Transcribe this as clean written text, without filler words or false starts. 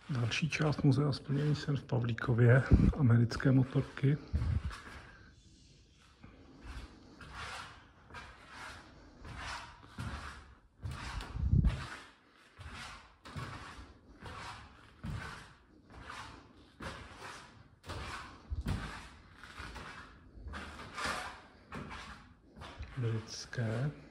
Další část muzea Splněný sen v Pavlíkově, americké motorky. Britské.